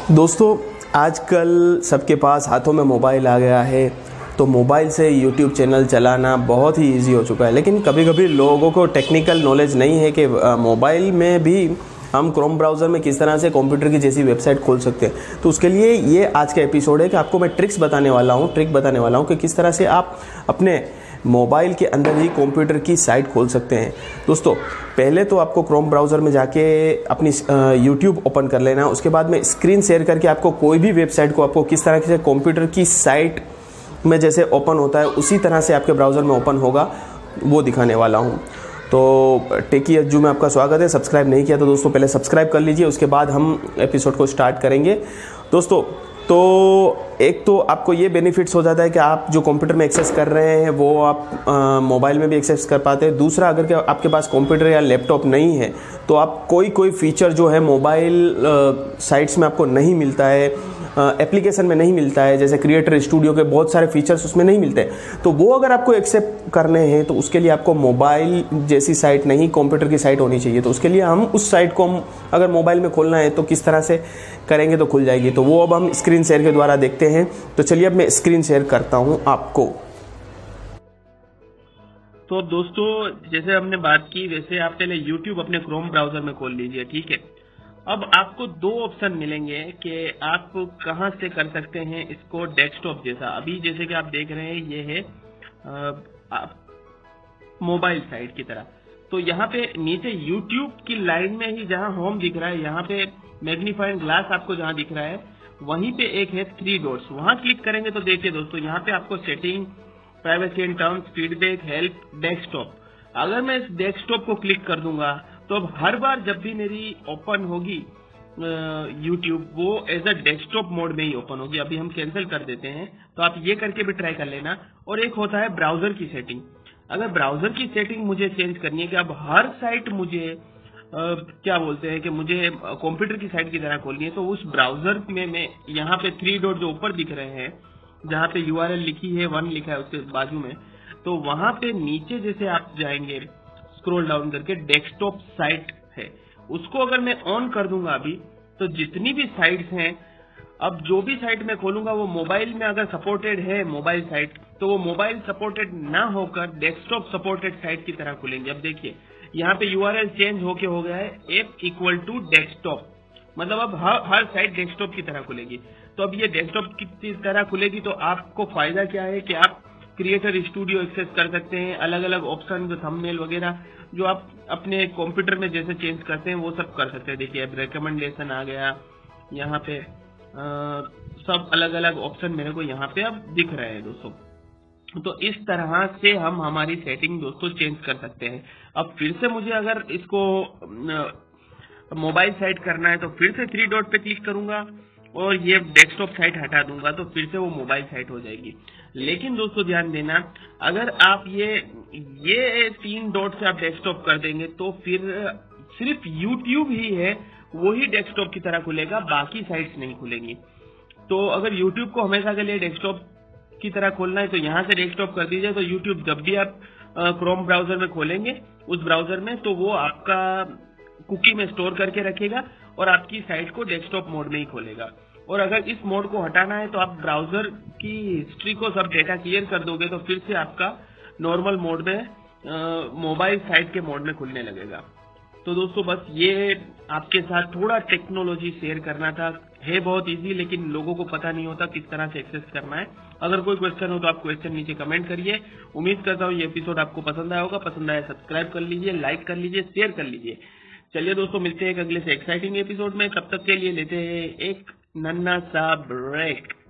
दोस्तों, आजकल सबके पास हाथों में मोबाइल आ गया है, तो मोबाइल से यूट्यूब चैनल चलाना बहुत ही इजी हो चुका है। लेकिन कभी कभी लोगों को टेक्निकल नॉलेज नहीं है कि मोबाइल में भी हम क्रोम ब्राउज़र में किस तरह से कंप्यूटर की जैसी वेबसाइट खोल सकते हैं। तो उसके लिए ये आज का एपिसोड है कि आपको मैं ट्रिक बताने वाला हूँ कि किस तरह से आप अपने मोबाइल के अंदर ही कंप्यूटर की साइट खोल सकते हैं। दोस्तों, पहले तो आपको क्रोम ब्राउज़र में जाके अपनी यूट्यूब ओपन कर लेना। उसके बाद में स्क्रीन शेयर करके आपको कोई भी वेबसाइट को आपको किस तरह से कंप्यूटर की साइट में जैसे ओपन होता है उसी तरह से आपके ब्राउज़र में ओपन होगा, वो दिखाने वाला हूँ। तो टेकी अज्जू में आपका स्वागत है। सब्सक्राइब नहीं किया तो दोस्तों पहले सब्सक्राइब कर लीजिए, उसके बाद हम एपिसोड को स्टार्ट करेंगे। दोस्तों, तो एक तो आपको ये बेनिफिट्स हो जाता है कि आप जो कंप्यूटर में एक्सेस कर रहे हैं वो आप मोबाइल में भी एक्सेस कर पाते हैं। दूसरा, अगर आपके पास कंप्यूटर या लैपटॉप नहीं है तो आप कोई फीचर जो है मोबाइल साइट्स में आपको नहीं मिलता है, एप्लीकेशन में नहीं मिलता है, जैसे क्रिएटर स्टूडियो के बहुत सारे फीचर्स उसमें नहीं मिलते हैं। तो वो अगर आपको एक्सेप्ट करने हैं तो उसके लिए आपको मोबाइल जैसी साइट नहीं, कंप्यूटर की साइट होनी चाहिए। तो उसके लिए हम उस साइट को अगर मोबाइल में खोलना है तो किस तरह से करेंगे तो खुल जाएगी। तो वो अब हम स्क्रीन शेयर के द्वारा देखते हैं। तो चलिए अब मैं स्क्रीन शेयर करता हूं आपको। तो दोस्तों, जैसे हमने बात की वैसे आप पहले YouTube अपने क्रोम ब्राउजर में खोल लीजिए, ठीक है। अब आपको दो ऑप्शन मिलेंगे कि आप कहां से कर सकते हैं इसको डेस्कटॉप जैसा। अभी जैसे कि आप देख रहे हैं ये है मोबाइल साइट की तरह। तो यहाँ पे नीचे YouTube की लाइन में ही जहाँ होम दिख रहा है, यहाँ पे मैग्नीफाइंग ग्लास आपको जहाँ दिख रहा है वहीं पे एक है 3 डॉट्स, वहां क्लिक करेंगे तो देखिए दोस्तों, यहाँ पे आपको setting, privacy and terms, feedback, help, desktop. अगर मैं इस डेस्कटॉप को क्लिक कर दूंगा तो अब हर बार जब भी मेरी ओपन होगी यूट्यूब, वो एज अ डेस्कटॉप मोड में ही ओपन होगी। अभी हम कैंसिल कर देते हैं, तो आप ये करके भी ट्राई कर लेना। और एक होता है ब्राउजर की सेटिंग। अगर ब्राउजर की सेटिंग मुझे चेंज करनी है कि अब हर साइट मुझे क्या बोलते हैं कि मुझे कंप्यूटर की साइट की तरह खोलनी है, तो उस ब्राउजर में मैं यहाँ पे 3 डॉट जो ऊपर दिख रहे हैं, जहाँ पे URL लिखी है 1 लिखा है उसके बाजू में, तो वहां पे नीचे जैसे आप जाएंगे स्क्रॉल डाउन करके डेस्कटॉप साइट है, उसको अगर मैं ऑन कर दूंगा अभी, तो जितनी भी साइट्स हैं, अब जो भी साइट मैं खोलूंगा वो मोबाइल में अगर सपोर्टेड है मोबाइल साइट, तो वो मोबाइल सपोर्टेड ना होकर डेस्कटॉप सपोर्टेड साइट की तरह खुलेंगे। अब देखिए यहाँ पे URL चेंज होके हो गया है f = डेस्कटॉप, मतलब अब हर साइट डेस्कटॉप की तरह खुलेगी। तो अब ये डेस्कटॉप की तरह खुलेगी तो आपको फायदा क्या है कि आप क्रिएटर स्टूडियो एक्सेस कर सकते हैं, अलग अलग ऑप्शन जो थंबनेल वगैरह जो आप अपने कंप्यूटर में जैसे चेंज करते हैं वो सब कर सकते हैं। देखिए अब रिकमेंडेशन आ गया, यहाँ पे सब अलग अलग ऑप्शन मेरे को यहाँ पे अब दिख रहे हैं दोस्तों। तो इस तरह से हम हमारी सेटिंग दोस्तों चेंज कर सकते हैं। अब फिर से मुझे अगर इसको मोबाइल साइट करना है तो फिर से 3 डॉट पे क्लिक करूंगा और ये डेस्कटॉप साइट हटा दूंगा तो फिर से वो मोबाइल साइट हो जाएगी। लेकिन दोस्तों ध्यान देना, अगर आप ये 3 डॉट से आप डेस्कटॉप कर देंगे तो फिर सिर्फ YouTube ही है वही डेस्कटॉप की तरह खुलेगा, बाकी साइट्स नहीं खुलेंगी। तो अगर YouTube को हमेशा के लिए डेस्कटॉप की तरह खोलना है तो यहाँ से डेस्कटॉप कर दीजिए। तो YouTube जब भी आप क्रोम ब्राउजर में खोलेंगे उस ब्राउजर में, तो वो आपका कुकी में स्टोर करके रखेगा और आपकी साइट को डेस्कटॉप मोड में ही खोलेगा। और अगर इस मोड को हटाना है तो आप ब्राउजर की हिस्ट्री को सब डेटा क्लियर कर दोगे तो फिर से आपका नॉर्मल मोड में मोबाइल साइट के मोड में खुलने लगेगा। तो दोस्तों बस ये आपके साथ थोड़ा टेक्नोलॉजी शेयर करना था। है बहुत इजी, लेकिन लोगों को पता नहीं होता किस तरह से एक्सेस करना है। अगर कोई क्वेश्चन हो तो आप क्वेश्चन नीचे कमेंट करिए। उम्मीद करता हूँ ये एपिसोड आपको पसंद आया होगा। पसंद आया सब्सक्राइब कर लीजिए, लाइक कर लीजिए, शेयर कर लीजिए। चलिए दोस्तों, मिलते हैं एक अगले से एक्साइटिंग एपिसोड में। तब तक के लिए लेते हैं एक नन्हा सा ब्रेक।